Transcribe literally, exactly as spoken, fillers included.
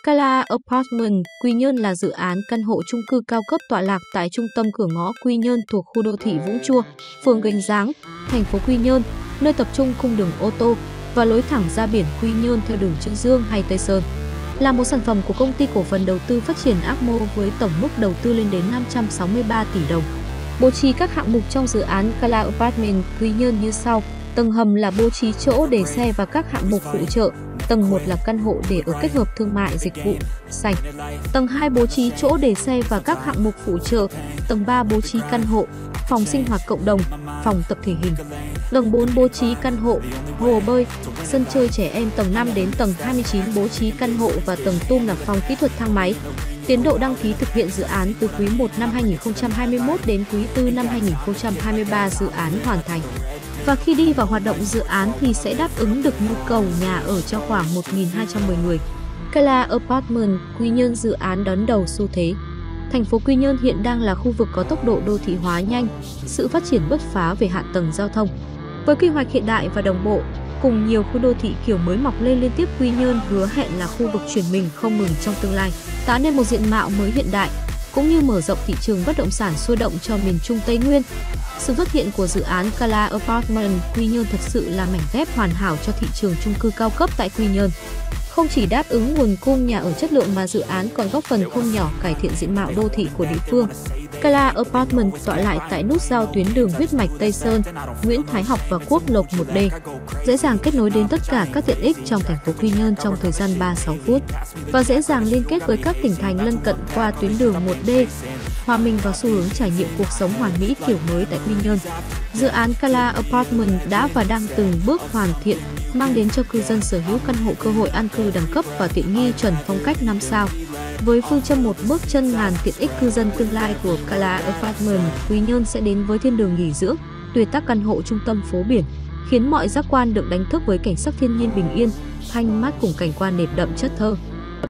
Cala Apartment, Quy Nhơn là dự án căn hộ chung cư cao cấp tọa lạc tại trung tâm cửa ngõ Quy Nhơn thuộc khu đô thị Vũng Chua, phường Gành Ráng, thành phố Quy Nhơn, nơi tập trung cung đường ô tô và lối thẳng ra biển Quy Nhơn theo đường Trương Dương hay Tây Sơn. Là một sản phẩm của công ty cổ phần đầu tư phát triển Acmo với tổng mức đầu tư lên đến năm trăm sáu mươi ba tỷ đồng. Bố trí các hạng mục trong dự án Cala Apartment Quy Nhơn như sau: tầng hầm là bố trí chỗ để xe và các hạng mục phụ trợ. Tầng một là căn hộ để ở kết hợp thương mại dịch vụ xanh. Tầng hai bố trí chỗ để xe và các hạng mục phụ trợ. Tầng ba bố trí căn hộ, phòng sinh hoạt cộng đồng, phòng tập thể hình. Tầng bốn bố trí căn hộ, hồ bơi, sân chơi trẻ em. Tầng năm đến tầng hai mươi chín bố trí căn hộ và tầng tum là phòng kỹ thuật thang máy. Tiến độ đăng ký thực hiện dự án từ quý một năm hai nghìn không trăm hai mươi mốt đến quý tư năm hai nghìn không trăm hai mươi ba dự án hoàn thành. Và khi đi vào hoạt động dự án thì sẽ đáp ứng được nhu cầu nhà ở cho khoảng một nghìn hai trăm mười người. Cala Apartment Quy Nhơn, dự án đón đầu xu thế. Thành phố Quy Nhơn hiện đang là khu vực có tốc độ đô thị hóa nhanh, sự phát triển bứt phá về hạ tầng giao thông. Với quy hoạch hiện đại và đồng bộ, cùng nhiều khu đô thị kiểu mới mọc lên liên tiếp, Quy Nhơn hứa hẹn là khu vực chuyển mình không ngừng trong tương lai, tạo nên một diện mạo mới hiện đại, cũng như mở rộng thị trường bất động sản sôi động cho miền Trung Tây Nguyên. Sự xuất hiện của dự án Cala Apartment Quy Nhơn thực sự là mảnh ghép hoàn hảo cho thị trường chung cư cao cấp tại Quy Nhơn. Không chỉ đáp ứng nguồn cung nhà ở chất lượng mà dự án còn góp phần không nhỏ cải thiện diện mạo đô thị của địa phương. Cala Apartment tọa lạc tại nút giao tuyến đường huyết mạch Tây Sơn, Nguyễn Thái Học và Quốc Lộc một D, dễ dàng kết nối đến tất cả các tiện ích trong thành phố Quy Nhơn trong thời gian ba mươi sáu phút và dễ dàng liên kết với các tỉnh thành lân cận qua tuyến đường một D, hòa mình vào xu hướng trải nghiệm cuộc sống hoàn mỹ kiểu mới tại Quy Nhơn. Dự án Cala Apartment đã và đang từng bước hoàn thiện, mang đến cho cư dân sở hữu căn hộ cơ hội an cư đẳng cấp và tiện nghi chuẩn phong cách năm sao. Với phương châm một bước chân ngàn tiện ích, cư dân tương lai của Cala Apartment Quy Nhơn sẽ đến với thiên đường nghỉ dưỡng, tuyệt tác căn hộ trung tâm phố biển, khiến mọi giác quan được đánh thức với cảnh sắc thiên nhiên bình yên, thanh mát cùng cảnh quan nền đậm chất thơ.